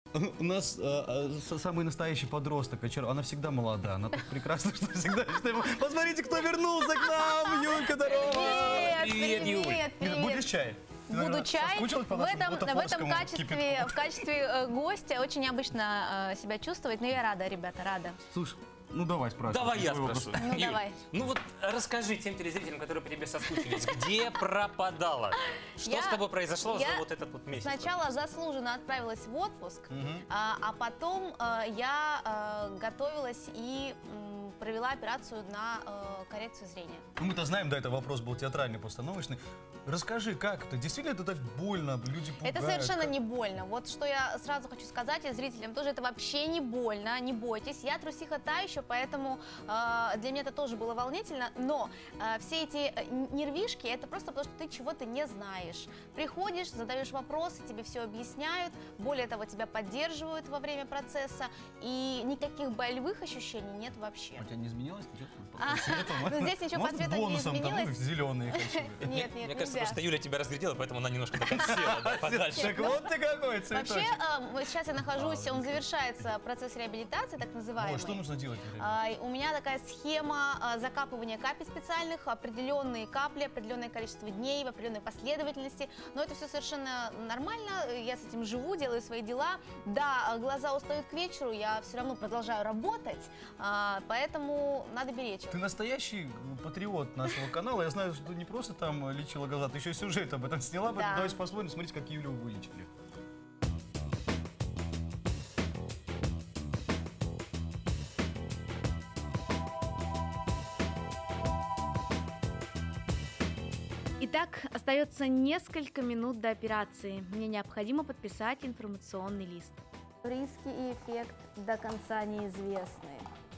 У нас самый настоящий подросток. Она всегда молода. Она так прекрасна, что всегда... Посмотрите, кто вернулся к нам! Юлька, здорово! Привет, привет. Будешь чай? Буду чай. В качестве гостя очень необычно себя чувствовать, но я рада, ребята, рада. Слушай, ну давай спрашивай. Давай я спрошу. Ну Юль, давай. ну вот расскажи тем телезрителям, которые по тебе соскучились, где пропадала? Что с тобой произошло за вот этот вот месяц? Сначала заслуженно отправилась в отпуск, а потом я готовилась и провела операцию на коррекцию зрения. Мы-то знаем, да, это вопрос был театральный, постановочный. Расскажи, как это? Действительно это так больно? Люди пугают? Это совершенно не больно. Вот что я сразу хочу сказать и зрителям тоже, это вообще не больно, не бойтесь. Я трусиха та еще, поэтому для меня это тоже было волнительно. Но все эти нервишки, это просто потому, что ты чего-то не знаешь. Приходишь, задаешь вопросы, тебе все объясняют, более того, тебя поддерживают во время процесса, и никаких болевых ощущений нет вообще. У тебя не изменилось ничего? Ну, здесь ничего по цвету не изменилось. Зеленые хочу. Нет, Мне кажется, просто Юля тебя разглядела, поэтому она немножко так отсела подальше. Так вот ты какой цветочек. Вообще, сейчас я нахожусь, он завершается, процесс реабилитации, так называемый. Ой, что нужно делать? У меня такая схема закапывания капель специальных, определенные капли, определенное количество дней, в определенной последовательности. Но это все совершенно нормально, я с этим живу, делаю свои дела. Да, глаза устают к вечеру, я все равно продолжаю работать, поэтому надо беречь. Ты настоящий патриот нашего канала. Я знаю, что ты не просто там лечила глаза, ты еще и сюжет об этом сняла. Да. Давайте посмотрим, смотрите, как Юлю вылечили. Итак, остается несколько минут до операции. Мне необходимо подписать информационный лист. Риски и эффект до конца неизвестны.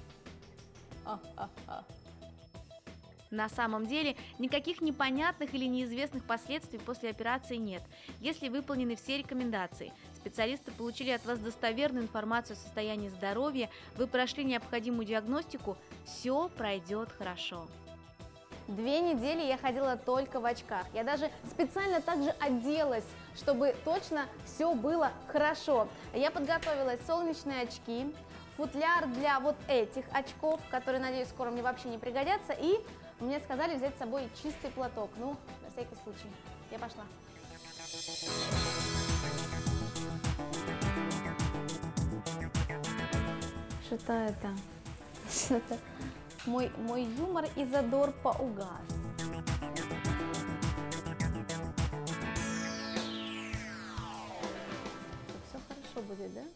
На самом деле, никаких непонятных или неизвестных последствий после операции нет, если выполнены все рекомендации. Специалисты получили от вас достоверную информацию о состоянии здоровья, вы прошли необходимую диагностику, все пройдет хорошо. 2 недели я ходила только в очках. Я даже специально также оделась, чтобы точно все было хорошо. Я подготовила солнечные очки, футляр для вот этих очков, которые, надеюсь, скоро мне вообще не пригодятся. И мне сказали взять с собой чистый платок. Ну, на всякий случай. Я пошла. Что это? Что-то... Мой юмор и задор поугас. Все хорошо будет, да?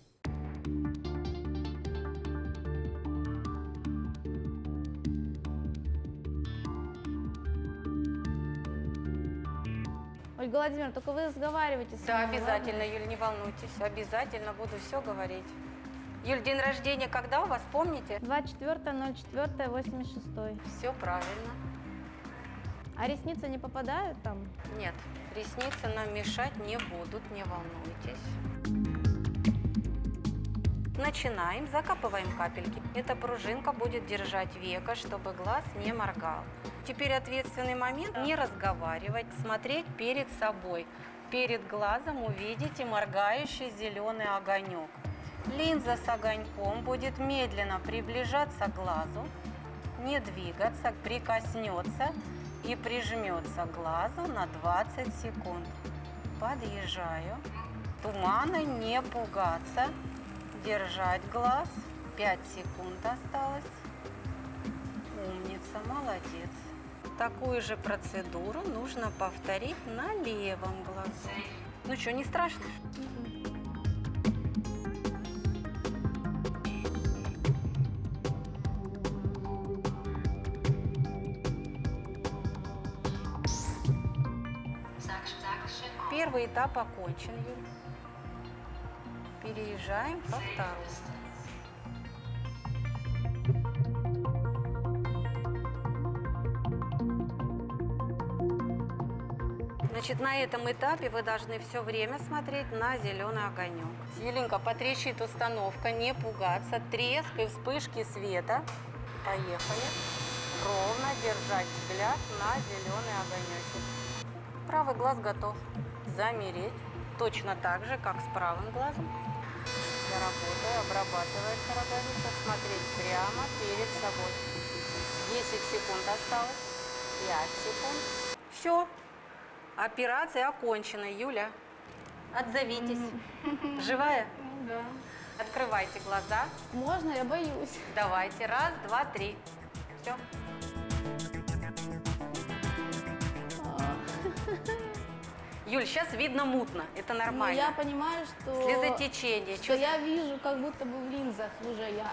Ольга Владимировна, только вы разговариваете с Да, мной, обязательно, ладно? Юль, не волнуйтесь, обязательно буду все говорить. Юль, день рождения когда у вас, помните? 24.04.86. Все правильно. А ресницы не попадают там? Нет, ресницы нам мешать не будут, не волнуйтесь. Начинаем, закапываем капельки. Эта пружинка будет держать веко, чтобы глаз не моргал. Теперь ответственный момент – не разговаривать, смотреть перед собой. Перед глазом увидите моргающий зеленый огонек. Линза с огоньком будет медленно приближаться к глазу, не двигаться, прикоснется и прижмется к глазу на 20 секунд. Подъезжаю. Туманы не пугаться. Держать глаз. 5 секунд осталось. Умница, молодец. Такую же процедуру нужно повторить на левом глазу. Ну что, не страшно? Первый этап окончен, Юль. Переезжаем по второму. Значит, на этом этапе вы должны все время смотреть на зеленый огонек. Юленька, потрещит установка, не пугаться. Треск и вспышки света. Поехали. Ровно держать взгляд на зеленый огонек. Правый глаз готов. Замереть. Точно так же, как с правым глазом. работаю, обрабатывается роговица. Смотреть прямо перед собой. 10 секунд осталось. 5 секунд. Все. Операция окончена. Юля, отзовитесь. Живая? Да. Открывайте глаза. Можно, я боюсь. Давайте. Раз, два, три. Все. Юль, сейчас видно мутно. Это Но нормально. я понимаю, что... Слезотечение. Что я вижу, как будто бы в линзах уже я.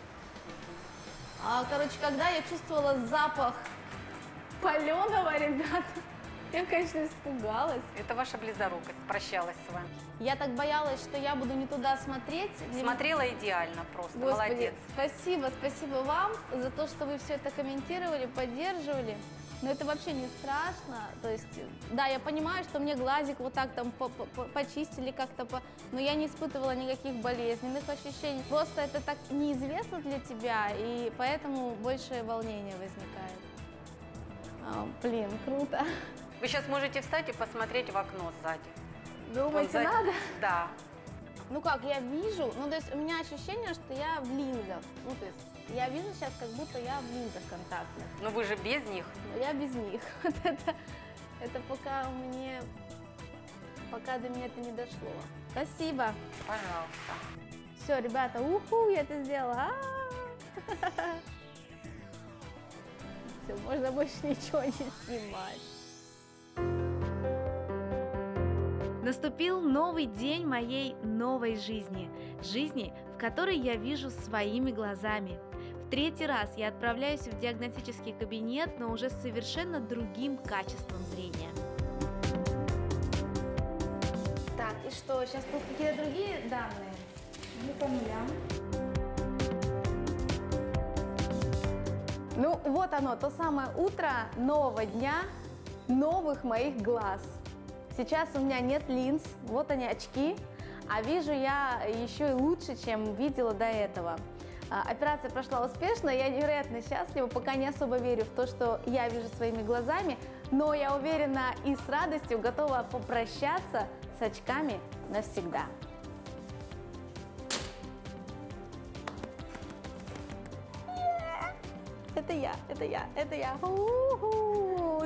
Короче, когда я чувствовала запах паленого, ребята, я, конечно, испугалась. Это ваша близорукость. Прощалась с вами. Я так боялась, что я буду не туда смотреть. Смотрела идеально просто. Господи, Молодец. спасибо вам за то, что вы все это комментировали, поддерживали. Но это вообще не страшно. То есть, да, я понимаю, что мне глазик вот так там почистили как-то, но я не испытывала никаких болезненных ощущений. Просто это так неизвестно для тебя, и поэтому большее волнение возникает. Блин, круто. Вы сейчас можете встать и посмотреть в окно сзади. Думаете, Вот надо? Да. Ну как, я вижу, ну то есть у меня ощущение, что я в линзах. Ну то есть я вижу сейчас, как будто я в линзах контактных. Но вы же без них. Но я без них. Вот это пока пока до меня это не дошло. Спасибо. Пожалуйста. Все, ребята, уху, я это сделала. Все, можно больше ничего не снимать. Наступил новый день моей новой жизни. Жизни, в которой я вижу своими глазами. В третий раз я отправляюсь в диагностический кабинет, но уже с совершенно другим качеством зрения. Так, и что, сейчас тут какие-то другие данные? Ну, по нулям. Ну, вот оно, то самое утро нового дня, новых моих глаз. Сейчас у меня нет линз, вот они очки, а вижу я еще и лучше, чем видела до этого. Операция прошла успешно, я невероятно счастлива, пока не особо верю в то, что я вижу своими глазами, но я уверена и с радостью готова попрощаться с очками навсегда. Это я. У-ху.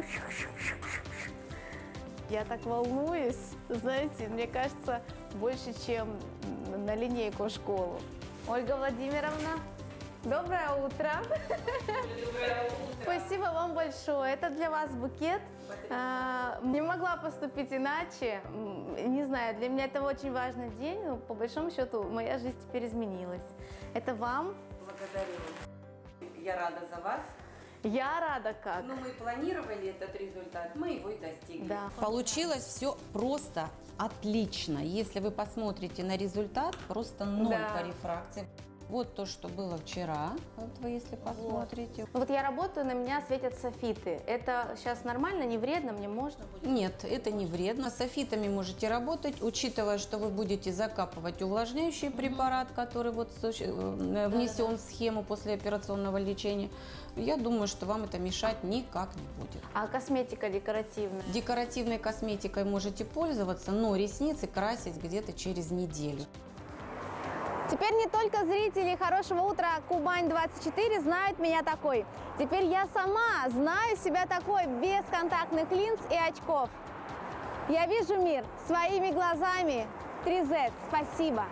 Я так волнуюсь, знаете, мне кажется, больше, чем на линейку в школу. Ольга Владимировна, доброе утро. Доброе утро. Спасибо вам большое. Это для вас букет. Не могла поступить иначе. Не знаю, для меня это очень важный день, но по большому счету моя жизнь теперь изменилась. Это вам. Благодарю. Я рада за вас. Я рада как. Но мы планировали этот результат, мы его и достигли. Да. Получилось все просто отлично. Если вы посмотрите на результат, просто ноль Да. по рефракции. Вот то, что было вчера, вот вы если посмотрите. Ну вот я работаю, на меня светят софиты. Это сейчас нормально, не вредно, мне можно будет? Нет, это не вредно. С софитами можете работать, учитывая, что вы будете закапывать увлажняющий препарат, который вот внесен в схему послеоперационного лечения. Я думаю, что вам это мешать никак не будет. А косметика декоративная? Декоративной косметикой можете пользоваться, но ресницы красить где-то через неделю. Теперь не только зрители «Хорошего утра» Кубань-24 знают меня такой. Теперь я сама знаю себя такой, без контактных линз и очков. Я вижу мир своими глазами. 3Z. Спасибо.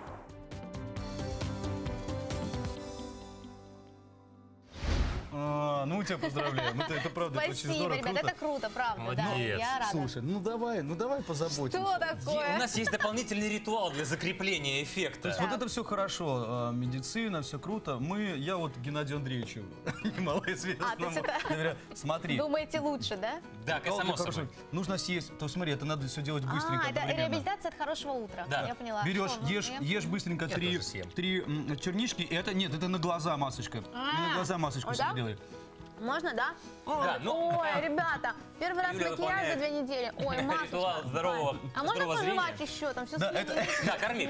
Ну, тебя поздравляем. Это правда, это очень Спасибо, здорово, ребят, круто. это круто, правда. Да, Молодец. я рада. Слушай, ну давай позаботимся. Что такое? У нас есть дополнительный ритуал для закрепления эффекта. То есть вот это все хорошо, медицина, все круто. Я вот Геннадию Андреевичу, малоизвестному, доверяю. Смотри. Думаете лучше, да? Да, само собой. Нужно съесть, то смотри, это надо все делать быстренько. это одновременно. реабилитация от хорошего утра. Да. Я поняла. Берешь, Что, ну, ешь быстренько Я три тоже съем. чернички. Это нет, это на глаза масочка. И на глаза масочку вот себе так? делай. Можно, да? Да, ну, Ой, ребята, первый раз Юля макияж за выполняет 2 недели. Ой, масочка. ритуал здорового А можно здорового пожевать зрения. еще? Там все Да, это- Да, корми.